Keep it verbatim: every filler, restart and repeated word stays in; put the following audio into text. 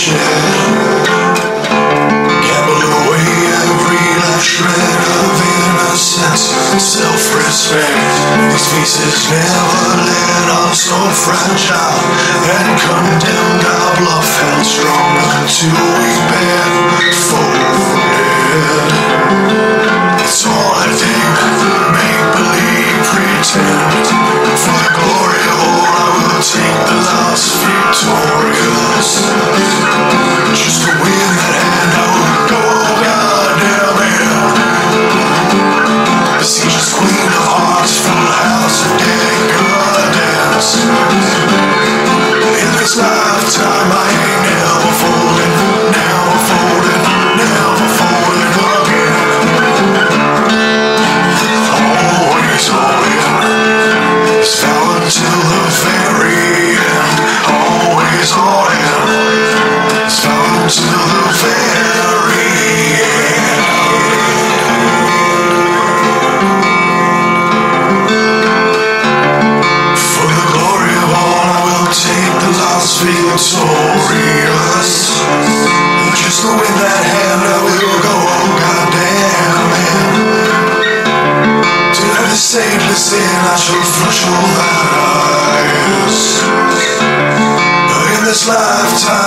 shed. Gamble away every last shred of innocence, self-respect. These faces never let us so fragile and condemned. Our bluff held strong until we bent forward. It's all I think, make believe, pretend. For the glory of all, I will take the last victorious. Just to win that hand, I will go, goddamn it. Besieged queen of hearts, full house of decadence. In this lifetime, I ain't never folding, never folding, never folding again. Always all in, it's foul until the very end. Always all in, it's foul until the very end. For the glory of all, I will take the last victorious. Just to win that hand, I will go, oh goddamn it. To every stainless sin, I shall flush all that eyes. But in this lifetime,